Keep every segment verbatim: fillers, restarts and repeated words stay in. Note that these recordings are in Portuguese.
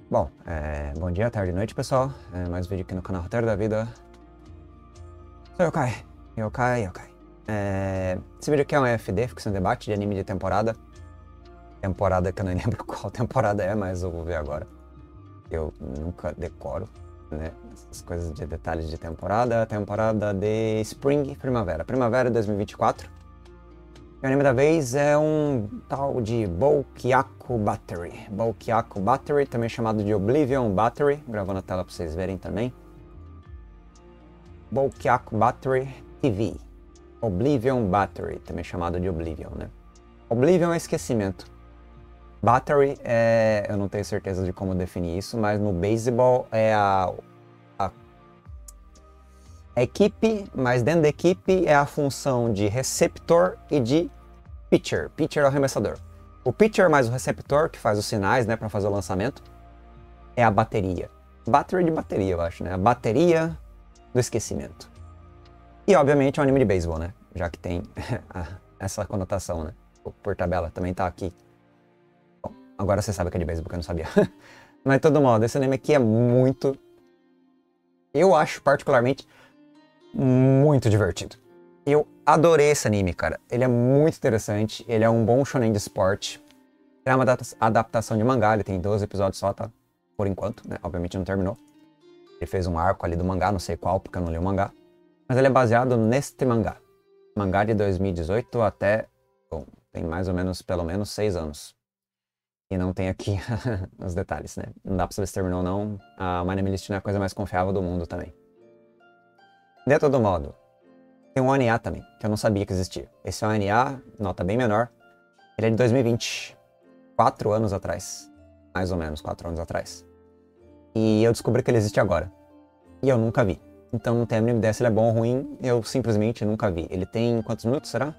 Bom, é, bom dia, tarde e noite, pessoal. É, mais um vídeo aqui no canal Roteiro da Vida. Sou Yokai. Yokai, Yokai. É, esse vídeo aqui é um E F D, Ficção Debate, de anime de temporada. Temporada que eu não lembro qual temporada é, mas eu vou ver agora. Eu nunca decoro, né? Essas coisas de detalhes de temporada. Temporada de Spring Primavera. Primavera dois mil e vinte e quatro. E o anime da vez é um tal de Boukyaku Battery. Boukyaku Battery, também chamado de Oblivion Battery. Gravando na tela para vocês verem também. Boukyaku Battery T V. Oblivion Battery, também chamado de Oblivion, né? Oblivion é esquecimento. Battery é... eu não tenho certeza de como definir isso, mas no beisebol é a... a... a equipe, mas dentro da equipe é a função de receptor e de pitcher. Pitcher é o arremessador. O pitcher mais o receptor, que faz os sinais, né, para fazer o lançamento, é a bateria. Battery de bateria, eu acho, né? A bateria do esquecimento. E, obviamente, é um anime de beisebol, né? Já que tem essa conotação, né? Por tabela, também tá aqui. Bom, agora você sabe que é de beisebol, que eu não sabia. Mas, de todo modo, esse anime aqui é muito... eu acho, particularmente, muito divertido. Eu adorei esse anime, cara. Ele é muito interessante. Ele é um bom shonen de esporte. Ele é uma adaptação de mangá. Ele tem doze episódios só, tá? Por enquanto, né? Obviamente não terminou. Ele fez um arco ali do mangá, não sei qual, porque eu não li o mangá. Mas ele é baseado neste mangá. Mangá de dois mil e dezoito até... bom, tem mais ou menos, pelo menos, seis anos. E não tem aqui os detalhes, né? Não dá pra saber se terminou ou não. A My Anime List é a coisa mais confiável do mundo também. De todo modo, tem um O N A também, que eu não sabia que existia. Esse O N A, nota bem menor, ele é de dois mil e vinte. Quatro anos atrás. Mais ou menos, quatro anos atrás. E eu descobri que ele existe agora. E eu nunca vi. Então não tenho a mínima ideia se ele é bom ou ruim, eu simplesmente nunca vi. Ele tem quantos minutos, será?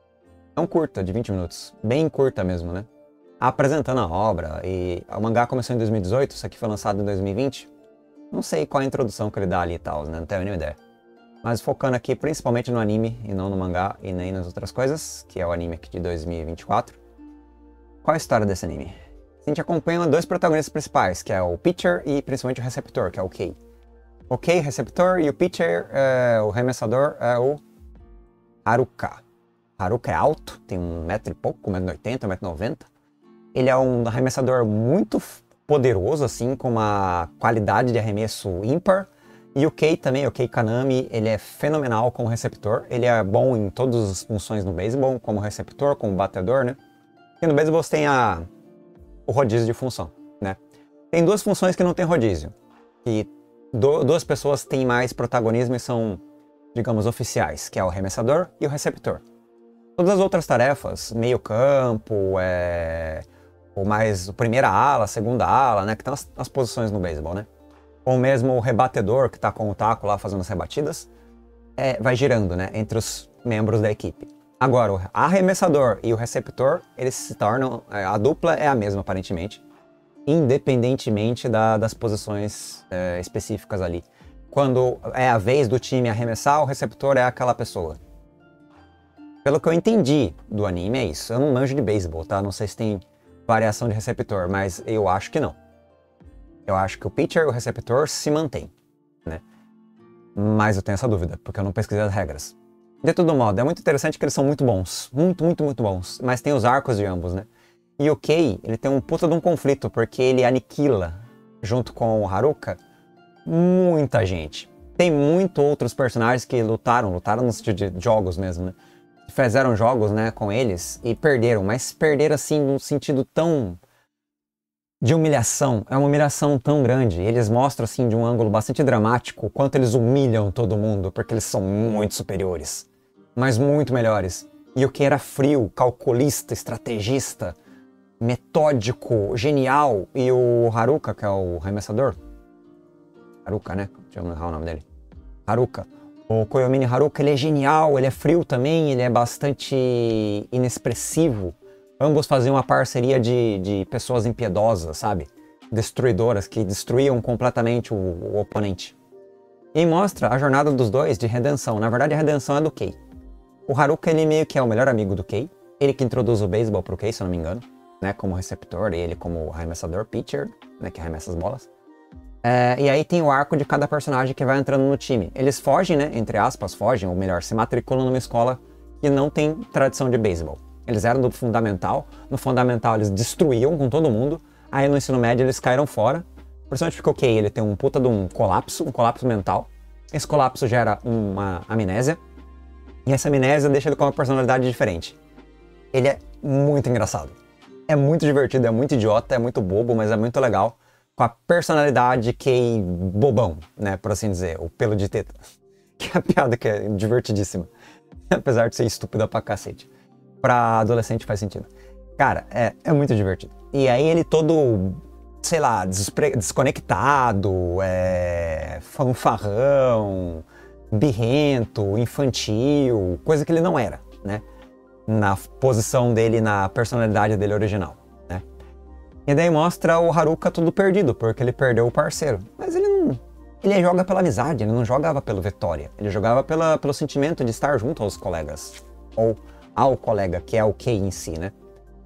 É um curta, de vinte minutos. Bem curta mesmo, né? Apresentando a obra, e o mangá começou em dois mil e dezoito, isso aqui foi lançado em dois mil e vinte. Não sei qual é a introdução que ele dá ali e tal, né? Não tenho a mínima ideia. Mas focando aqui principalmente no anime e não no mangá e nem nas outras coisas, que é o anime aqui de dois mil e vinte e quatro. Qual é a história desse anime? A gente acompanha dois protagonistas principais, que é o pitcher e principalmente o receptor, que é o Kei. O Kei, receptor, e o pitcher, é, o arremessador, é o Haruka. Haruka é alto, tem um metro e pouco, um metro e oitenta, um metro e noventa. Ele é um arremessador muito poderoso, assim, com uma qualidade de arremesso ímpar. E o Kei também, o Kei Kanami, ele é fenomenal como receptor. Ele é bom em todas as funções no beisebol, como receptor, como batedor, né? E no beisebol você tem a, o rodízio de função, né? Tem duas funções que não tem rodízio. E do, duas pessoas têm mais protagonismo e são, digamos, oficiais, que é o arremessador e o receptor. Todas as outras tarefas, meio campo, é, ou mais primeira ala, segunda ala, né? Que estão as, as posições no beisebol, né? Ou mesmo o rebatedor, que está com o taco lá fazendo as rebatidas, é, vai girando, né, entre os membros da equipe. Agora, o arremessador e o receptor, eles se tornam... a dupla é a mesma, aparentemente, independentemente da, das posições é, específicas ali. Quando é a vez do time arremessar, o receptor é aquela pessoa. Pelo que eu entendi do anime, é isso. Eu não manjo de beisebol, tá? Não sei se tem variação de receptor, mas eu acho que não. Eu acho que o pitcher e o receptor se mantêm, né? Mas eu tenho essa dúvida, porque eu não pesquisei as regras. De todo modo, é muito interessante que eles são muito bons. Muito, muito, muito bons. Mas tem os arcos de ambos, né? E o Kei, ele tem um puta de um conflito, porque ele aniquila, junto com o Haruka, muita gente. Tem muitos outros personagens que lutaram, lutaram no sentido de jogos mesmo, né? Fizeram jogos, né, com eles e perderam, mas perderam assim num sentido tão... de humilhação, é uma humilhação tão grande. Eles mostram assim de um ângulo bastante dramático o quanto eles humilham todo mundo, porque eles são muito superiores, mas muito melhores. E o que era frio, calculista, estrategista, metódico, genial, e o Haruka, que é o arremessador, Haruka, né? Deixa eu errar o nome dele. Haruka. O Koyomi Haruka, ele é genial, ele é frio também, ele é bastante inexpressivo. Ambos faziam uma parceria de, de pessoas impiedosas, sabe? Destruidoras, que destruíam completamente o, o oponente. E mostra a jornada dos dois de redenção. Na verdade, a redenção é do Kei. O Haruka, ele meio que é o melhor amigo do Kei. Ele que introduz o beisebol pro Kei, se eu não me engano. né, como receptor e ele como arremessador, pitcher, né, que arremessa as bolas. É, e aí tem o arco de cada personagem que vai entrando no time. Eles fogem, né, entre aspas, fogem, ou melhor, se matriculam numa escola que não tem tradição de beisebol. Eles eram do fundamental, no fundamental eles destruíam com todo mundo, aí no ensino médio eles caíram fora, principalmente porque, ok, ele tem um puta de um colapso, um colapso mental, esse colapso gera uma amnésia, e essa amnésia deixa ele com uma personalidade diferente. Ele é muito engraçado, é muito divertido, é muito idiota, é muito bobo, mas é muito legal, com a personalidade que bobão, né, por assim dizer, o pelo de teta, que é a piada que é divertidíssima, apesar de ser estúpida pra cacete. Pra adolescente faz sentido. Cara, é, é muito divertido. E aí ele todo, sei lá, despre- desconectado, é, fanfarrão, birrento, infantil, coisa que ele não era, né? Na posição dele, na personalidade dele original, né? E daí mostra o Haruka tudo perdido, porque ele perdeu o parceiro. Mas ele não... Ele joga pela amizade, ele não jogava pela vitória. Ele jogava pela, pelo sentimento de estar junto aos colegas. Ou ao colega, que é o Kei em si, né?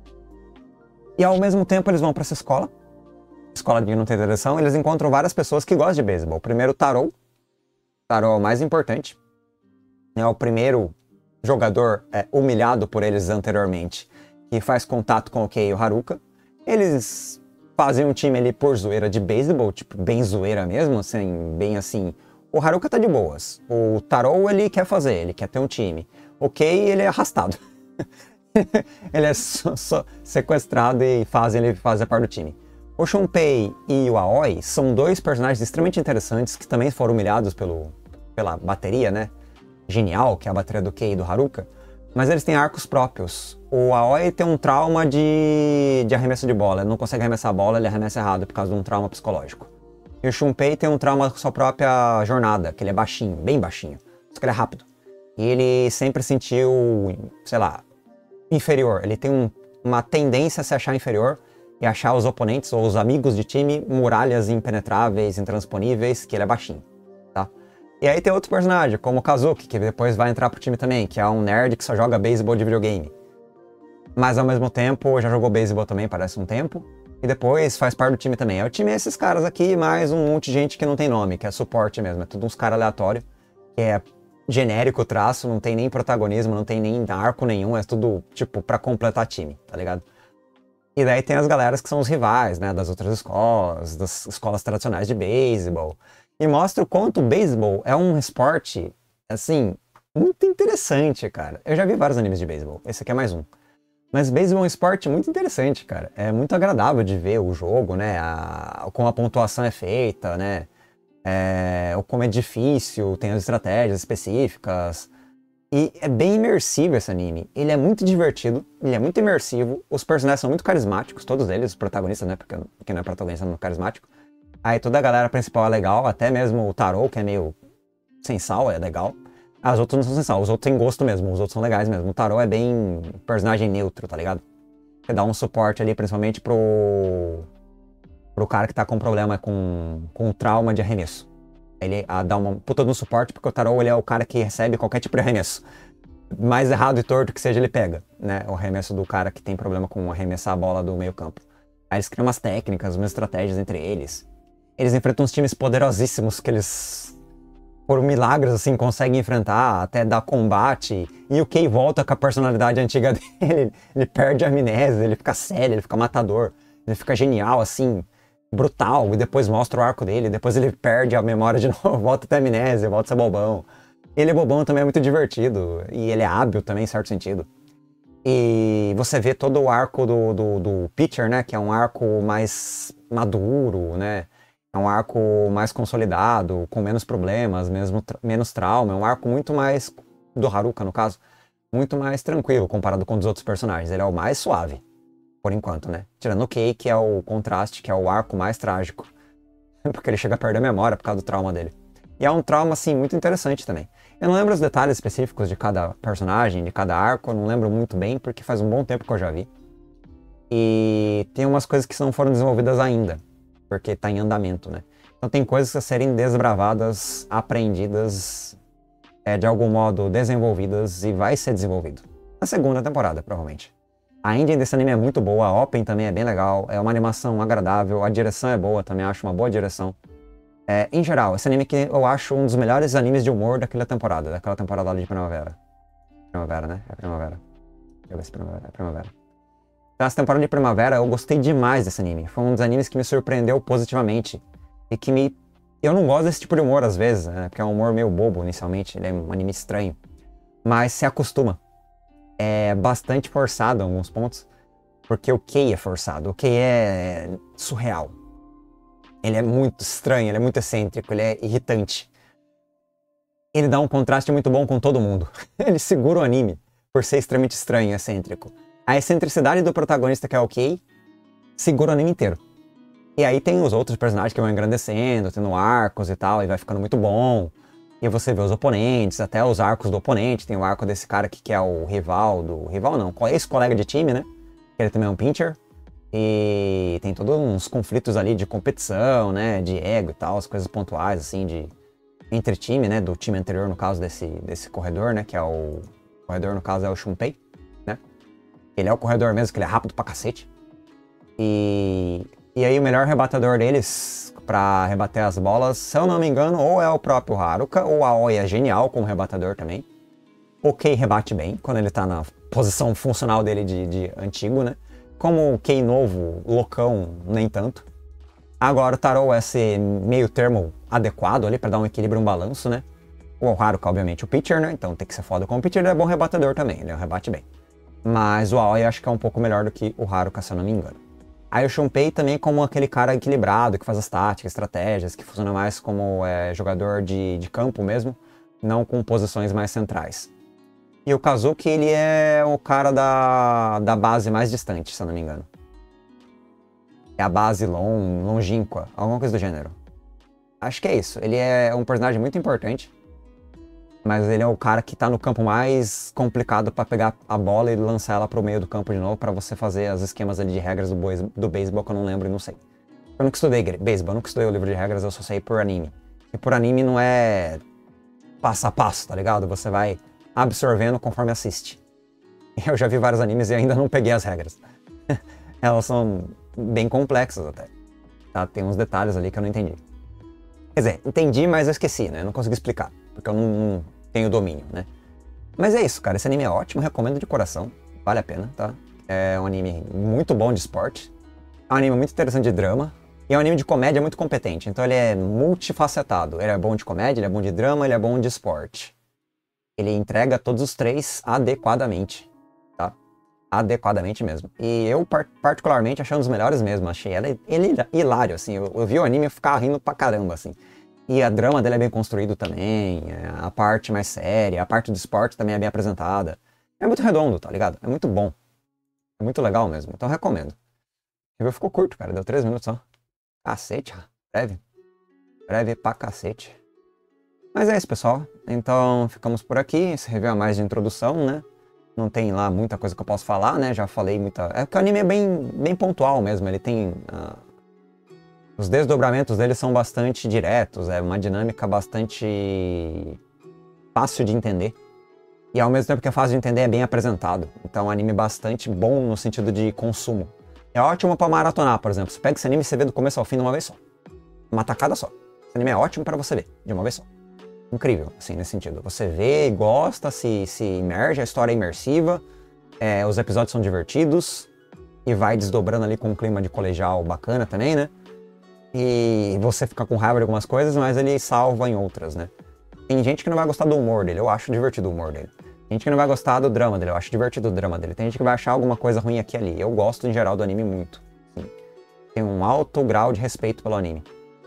E ao mesmo tempo eles vão para essa escola, escola de não ter direção, eles encontram várias pessoas que gostam de beisebol. Primeiro o Taro, Taro é o mais importante, é o primeiro jogador é, humilhado por eles anteriormente, que faz contato com o Kei e o Haruka. Eles fazem um time ali por zoeira de beisebol, tipo, bem zoeira mesmo, assim, bem assim. O Haruka tá de boas, o Taro ele quer fazer, ele quer ter um time. O Kei, ele é arrastado. Ele é só, só sequestrado e faz, ele faz a parte do time. O Shunpei e o Aoi são dois personagens extremamente interessantes que também foram humilhados pelo, pela bateria, né? Genial, que é a bateria do Kei e do Haruka. Mas eles têm arcos próprios. O Aoi tem um trauma de, de arremesso de bola. Ele não consegue arremessar a bola, ele arremessa errado por causa de um trauma psicológico. E o Shunpei tem um trauma com sua própria jornada, que ele é baixinho, bem baixinho. Só que ele é rápido. E ele sempre sentiu, sei lá, inferior. Ele tem um, uma tendência a se achar inferior e achar os oponentes ou os amigos de time muralhas impenetráveis, intransponíveis, que ele é baixinho, tá? E aí tem outro personagem, como o Kazuki, que depois vai entrar pro time também, que é um nerd que só joga beisebol de videogame. Mas ao mesmo tempo já jogou beisebol também, parece um tempo, e depois faz parte do time também. É o time é esses caras aqui, mais um monte de gente que não tem nome, que é suporte mesmo, é tudo uns caras aleatórios, que é genérico o traço, não tem nem protagonismo, não tem nem arco nenhum, é tudo, tipo, pra completar time, tá ligado? E daí tem as galeras que são os rivais, né, das outras escolas, das escolas tradicionais de beisebol. E mostra o quanto o beisebol é um esporte, assim, muito interessante, cara. Eu já vi vários animes de beisebol, esse aqui é mais um. Mas beisebol é um esporte muito interessante, cara. É muito agradável de ver o jogo, né, a, como a pontuação é feita, né. É, ou como é difícil, tem as estratégias específicas. E é bem imersivo esse anime. Ele é muito divertido, ele é muito imersivo. Os personagens são muito carismáticos, todos eles, os protagonistas, né? Porque quem não é protagonista não é carismático. Aí toda a galera principal é legal, até mesmo o Taro, que é meio sem sal, é legal. Ah, os outros não são sem sal, os outros têm gosto mesmo, os outros são legais mesmo. O Taro é bem personagem neutro, tá ligado? Você dá um suporte ali, principalmente pro. pro cara que tá com problema com, com trauma de arremesso. Ele a, dá uma puta no suporte, porque o Taro ele é o cara que recebe qualquer tipo de arremesso. Mais errado e torto que seja, ele pega, né? O arremesso do cara que tem problema com arremessar a bola do meio campo. Aí eles criam umas técnicas, umas estratégias entre eles. Eles enfrentam uns times poderosíssimos que eles, por milagres, assim, conseguem enfrentar, até dar combate. E o Kei volta com a personalidade antiga dele. Ele perde a amnésia, ele fica sério, ele fica matador. Ele fica genial, assim, brutal, e depois mostra o arco dele, depois ele perde a memória de novo, volta até a amnésia, volta a ser bobão. Ele é bobão também, é muito divertido, e ele é hábil também, em certo sentido. E você vê todo o arco do, do, do pitcher, né, que é um arco mais maduro, né, é um arco mais consolidado, com menos problemas, mesmo, menos trauma, é um arco muito mais, do Haruka no caso, muito mais tranquilo comparado com os outros personagens, ele é o mais suave. Por enquanto, né? Tirando o Kei, que é o contraste, que é o arco mais trágico. Porque ele chega a perder a memória por causa do trauma dele. E é um trauma, assim, muito interessante também. Eu não lembro os detalhes específicos de cada personagem, de cada arco, eu não lembro muito bem, porque faz um bom tempo que eu já vi. E tem umas coisas que não foram desenvolvidas ainda, porque tá em andamento, né? Então tem coisas a serem desbravadas, aprendidas, é, de algum modo desenvolvidas, e vai ser desenvolvido. Na segunda temporada, provavelmente. A engine desse anime é muito boa, a Open também é bem legal, é uma animação agradável, a direção é boa, também acho uma boa direção. É, em geral, esse anime que eu acho um dos melhores animes de humor daquela temporada, daquela temporada ali de primavera. Primavera, né? É primavera. Deixa eu ver se é primavera, é primavera. Então, essa temporada de primavera, eu gostei demais desse anime. Foi um dos animes que me surpreendeu positivamente. E que me... Eu não gosto desse tipo de humor às vezes, né? Porque é um humor meio bobo inicialmente, ele é um anime estranho. Mas se acostuma. É bastante forçado em alguns pontos, porque o Kei é forçado, o Kei é surreal. Ele é muito estranho, ele é muito excêntrico, ele é irritante. Ele dá um contraste muito bom com todo mundo. Ele segura o anime por ser extremamente estranho e excêntrico. A excentricidade do protagonista, que é o Kei, segura o anime inteiro. E aí tem os outros personagens que vão engrandecendo, tendo arcos e tal, e vai ficando muito bom. E você vê os oponentes, até os arcos do oponente. Tem o arco desse cara aqui que é o rival do... Rival não, esse colega de time, né? Que ele também é um pincher. E tem todos uns conflitos ali de competição, né? De ego e tal, as coisas pontuais, assim, de... Entre time, né? Do time anterior, no caso, desse, desse corredor, né? Que é o... O corredor, no caso, é o Shunpei, né? Ele é o corredor mesmo, que ele é rápido pra cacete. E... E aí o melhor rebatedor deles pra rebater as bolas, se eu não me engano, ou é o próprio Haruka, ou a Aoi é genial como rebatedor também. O Kei rebate bem, quando ele tá na posição funcional dele de, de antigo, né? Como o Kei novo, loucão, nem tanto. Agora o Taro é esse meio termo adequado ali pra dar um equilíbrio, um balanço, né? O Haruka, obviamente, o pitcher, né? Então tem que ser foda como pitcher, ele é bom rebatedor também, ele rebate bem. Mas o Aoi acho que é um pouco melhor do que o Haruka, se eu não me engano. Aí o Shunpei também como aquele cara equilibrado, que faz as táticas, estratégias, que funciona mais como é, jogador de, de campo mesmo, não com posições mais centrais. E o Kazuki, ele é o cara da, da base mais distante, se eu não me engano. É a base long, longínqua, alguma coisa do gênero. Acho que é isso. Ele é um personagem muito importante, mas ele é o cara que tá no campo mais complicado pra pegar a bola e lançar ela pro meio do campo de novo pra você fazer os esquemas ali de regras do, bois, do beisebol que eu não lembro e não sei. Eu nunca estudei beisebol, eu nunca estudei o livro de regras, eu só sei por anime. E por anime não é passo a passo, tá ligado? Você vai absorvendo conforme assiste. Eu já vi vários animes e ainda não peguei as regras. Elas são bem complexas até. Tá? Tem uns detalhes ali que eu não entendi. Quer dizer, entendi, mas eu esqueci, né? Eu não consegui explicar, porque eu não, não tenho domínio, né? Mas é isso, cara. Esse anime é ótimo, recomendo de coração. Vale a pena, tá? É um anime muito bom de esporte. É um anime muito interessante de drama. E é um anime de comédia muito competente. Então ele é multifacetado. Ele é bom de comédia, ele é bom de drama, ele é bom de esporte. Ele entrega todos os três adequadamente, tá? Adequadamente mesmo. E eu, particularmente, achei um dos melhores mesmo. Achei ele, ele hilário, assim. Eu, eu vi o anime e ficar rindo pra caramba, assim. E a drama dele é bem construído também, a parte mais séria, a parte do esporte também é bem apresentada. É muito redondo, tá ligado? É muito bom. É muito legal mesmo, então recomendo. O review ficou curto, cara, deu três minutos só. Cacete, breve. Breve pra cacete. Mas é isso, pessoal. Então ficamos por aqui, esse review é mais de introdução, né? Não tem lá muita coisa que eu posso falar, né? Já falei muita... É porque o anime é bem, bem pontual mesmo, ele tem... Uh... Os desdobramentos dele são bastante diretos, é uma dinâmica bastante fácil de entender. E ao mesmo tempo que é fácil de entender, é bem apresentado. Então é um anime bastante bom no sentido de consumo. É ótimo pra maratonar, por exemplo. Você pega esse anime e você vê do começo ao fim de uma vez só. Uma tacada só. Esse anime é ótimo pra você ver, de uma vez só. Incrível, assim, nesse sentido. Você vê, gosta, se, se imerge, a história é imersiva, é, os episódios são divertidos, e vai desdobrando ali com um clima de colegial bacana também, né? E você fica com raiva de algumas coisas, mas ele salva em outras, né? Tem gente que não vai gostar do humor dele, eu acho divertido o humor dele. Tem gente que não vai gostar do drama dele, eu acho divertido o drama dele. Tem gente que vai achar alguma coisa ruim aqui e ali. Eu gosto, em geral, do anime muito. Sim. Tem um alto grau de respeito pelo anime.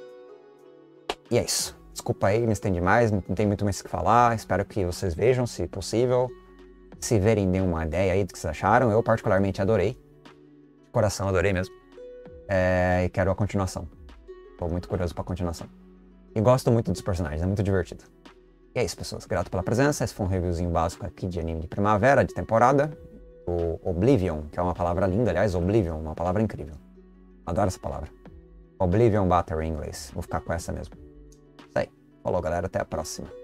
E é isso. Desculpa aí, me estendi mais, não tem muito mais o que falar. Espero que vocês vejam, se possível. Se verem, deem uma ideia aí do que vocês acharam. Eu particularmente adorei. De coração, adorei mesmo. É, e quero a continuação. Tô muito curioso pra continuação. E gosto muito dos personagens, é muito divertido. E é isso, pessoas. Grato pela presença. Esse foi um reviewzinho básico aqui de anime de primavera, de temporada. O Oblivion, que é uma palavra linda, aliás, Oblivion, uma palavra incrível. Adoro essa palavra. Oblivion Battery em inglês. Vou ficar com essa mesmo. Isso aí. Falou, galera. Até a próxima.